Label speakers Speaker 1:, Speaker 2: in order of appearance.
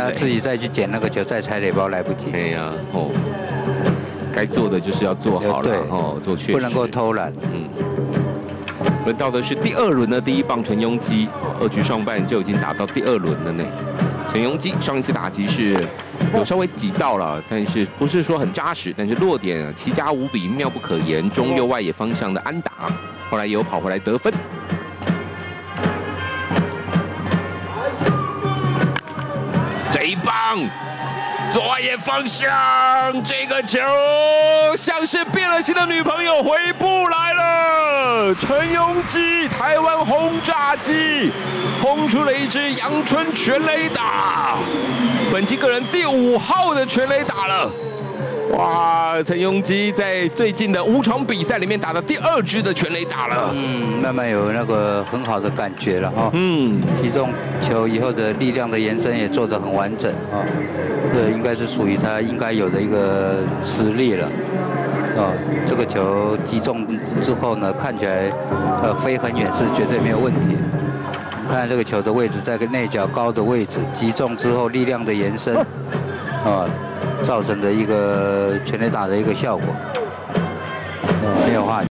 Speaker 1: 他自己再去捡那个球，再踩垒包来不及。
Speaker 2: 哎呀，哦，该做的就是要做好了，哦，做确实
Speaker 1: 不能够偷懒。
Speaker 2: 轮到的是第2轮的第1棒陈庸基，2局上半就已经打到第2轮了呢。陈庸基上一次打击是有稍微挤到了，但是不是说很扎实，但是落点啊奇佳无比，妙不可言，中右外野方向的安打，后来也有跑回来得分。这一棒。左外野方向，这个球像是变了心的女朋友回不来了。陈庸基，台湾轰炸机，轰出了一支阳春全垒打，本季个人第5号的全垒打了。哇，陈庸基在最近的5场比赛里面打的第2支的全垒打了。
Speaker 1: 慢慢有那个很好的感觉了哈。击中球以后的力量的延伸也做得很完整啊。这应该是属于他应该有的一个实力了。这个球击中之后呢，看起来飞很远是绝对没有问题。看这个球的位置在个内角高的位置，击中之后力量的延伸，造成的一个全垒打的一个效果，没有话。